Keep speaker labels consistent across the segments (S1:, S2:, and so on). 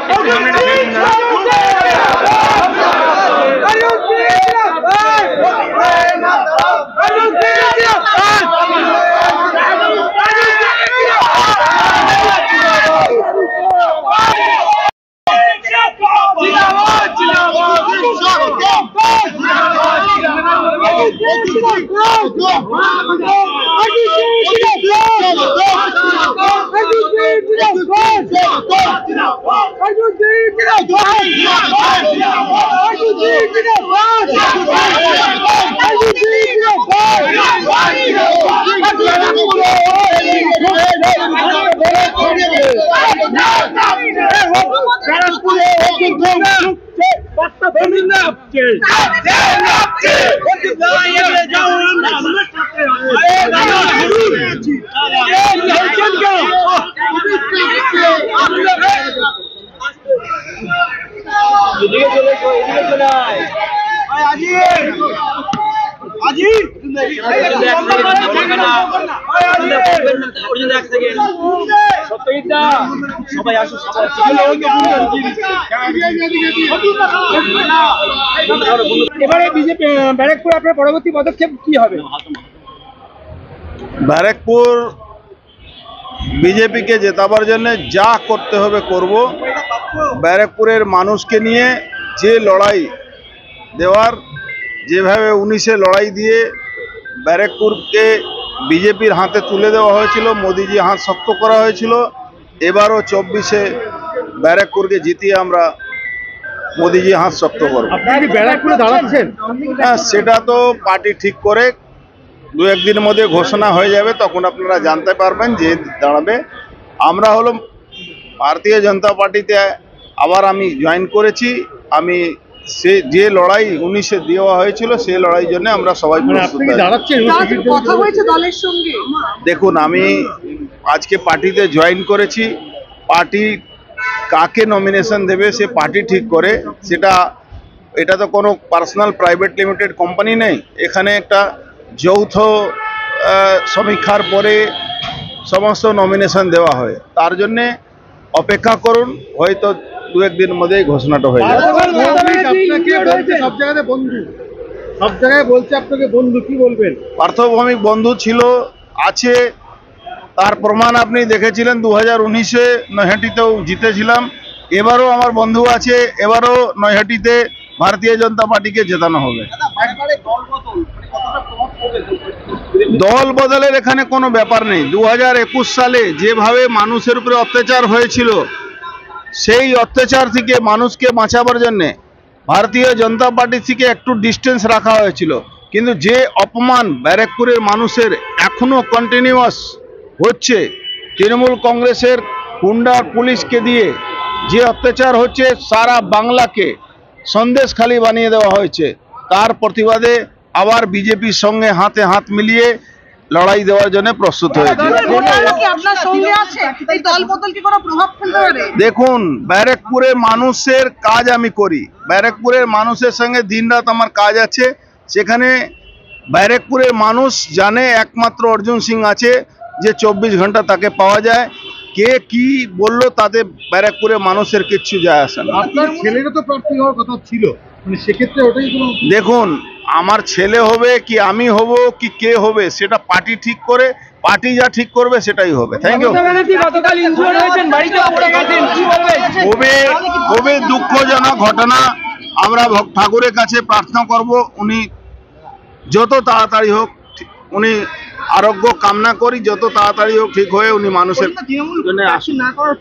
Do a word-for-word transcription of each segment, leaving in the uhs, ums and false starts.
S1: এবারে বিজেপি ব্যারাকপুর আপনার পরবর্তী পদক্ষেপ কি হবে?
S2: ব্যারাকপুর বিজেপিকে জেতাবার জন্য যা করতে হবে করব। ব্যারাকপুরের মানুষকে নিয়ে যে লড়াই দেওয়ার, যেভাবে উনিশে লড়াই দিয়ে ব্যারাকপুরকে বিজেপির হাতে তুলে দেওয়া হয়েছিল, মোদিজি হাত শক্ত করা হয়েছিল, এবারও চব্বিশে ব্যারাকপুরকে জিতিয়ে আমরা মোদিজি হাত শক্ত করব।
S1: আপনি ব্যারাকপুরে দাঁড়াচ্ছেন?
S2: হ্যাঁ, সেটা তো পার্টি ঠিক করে দু একদিনের মধ্যে ঘোষণা হয়ে যাবে, তখন আপনারা জানতে পারবেন যে দাঁড়াবে। আমরা হলো ভারতীয় জনতা পার্টিতে আবার আমি জয়েন করেছি। আমি সে যে লড়াই উনিশে দেওয়া হয়েছিল সেই লড়াইয়ের জন্য আমরা সবাই
S1: কথা হয়েছে দলের সঙ্গে।
S2: দেখুন, আমি আজকে পার্টিতে জয়েন করেছি। পার্টি কাকে নমিনেশন দেবে সে পার্টি ঠিক করে। সেটা এটা তো কোনো পার্সোনাল প্রাইভেট লিমিটেড কোম্পানি নেই। এখানে একটা যৌথ সমীক্ষার পরে সমস্ত নমিনেশন দেওয়া হয়। তার জন্যে অপেক্ষা করুন, হয়তো দু একদিন মধ্যেই ঘোষণাটা হয়ে যাবে।
S1: সব জায়গাতে বন্ধু, সব জায়গায় বলছে আপনাকে বন্ধু, কি বলবেন?
S2: পার্থভৌমিক বন্ধু ছিল, আছে, তার প্রমাণ আপনি দেখেছিলেন। দু হাজার উনিশে নৈহাটিতেও জিতেছিলাম, এবারও আমার বন্ধু আছে, এবারও নৈহাটিতে ভারতীয় জনতা পার্টিকে জেতানো হবে। দল বদলের এখানে কোনো ব্যাপার নেই। দু হাজার একুশ সালে যেভাবে মানুষের উপরে অত্যাচার হয়েছিল, সেই অত্যাচার থেকে মানুষকে বাঁচাবার জন্যে ভারতীয় জনতা পার্টি থেকে একটু ডিস্টেন্স রাখা হয়েছিল। কিন্তু যে অপমান ব্যারাকপুরের মানুষের এখনো কন্টিনিউয়াস হচ্ছে, তৃণমূল কংগ্রেসের গুন্ডা পুলিশকে দিয়ে যে অত্যাচার হচ্ছে, সারা বাংলাকে সন্দেশখালি বানিয়ে দেওয়া হয়েছে, তার প্রতিবাদে আবার বিজেপির সঙ্গে হাতে হাত মিলিয়ে লড়াই দেওয়ার জন্য প্রস্তুত হয়েছে। দেখুন, ব্যারাকপুরের মানুষের কাজ আমি করি, ব্যারাকপুরের মানুষের সঙ্গে দিনরাত আমার কাজ আছে। সেখানে ব্যারাকপুরের মানুষ জানে একমাত্র অর্জুন সিং আছে, যে চব্বিশ ঘন্টা তাকে পাওয়া যায়। কে কি বললো তাতে ব্যারাকপুরের মানুষের কিচ্ছু যায় আসে না।
S1: আপনার ছেলেরও তো প্রার্থী হওয়ার কথা ছিল, মানে সেক্ষেত্রে ওটাই কোনো।
S2: দেখুন, আমার ছেলে হবে কি আমি হব কি কে হবে সেটা পার্টি ঠিক করে, পার্টি যা ঠিক করবে সেটাই হবে। Thank you. খুবই খুবই দুঃখজনক ঘটনা। আমরা ঠাকুরের কাছে প্রার্থনা করব উনি যত তাড়াতাড়ি হোক, উনি আরোগ্য কামনা করি, যত তাড়াতাড়ি হোক ঠিক হয়ে উনি মানুষের জন্য আসুন।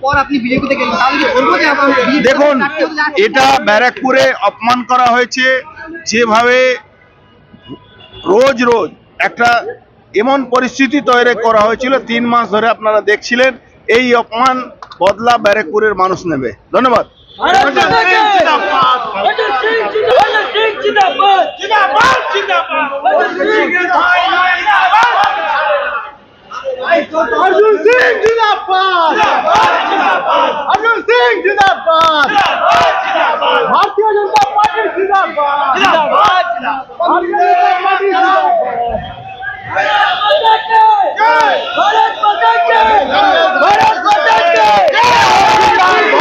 S2: দেখুন, এটা ব্যারাকপুরে অপমান করা হয়েছে, যেভাবে রোজ রোজ একটা এমন পরিস্থিতি তৈরি করা হয়েছিল, তিন মাস ধরে আপনারা দেখছিলেন। এই অপমান বদলা ব্যারাকপুরের মানুষ নেবে। ধন্যবাদ।
S1: अर्जुन सिंह जिंदाबाद, अर्जुन सिंह जिंदाबाद, भारतीय जनता पार्टी जिंदाबाद, भारतीय जनता पार्टी जिंदाबाद।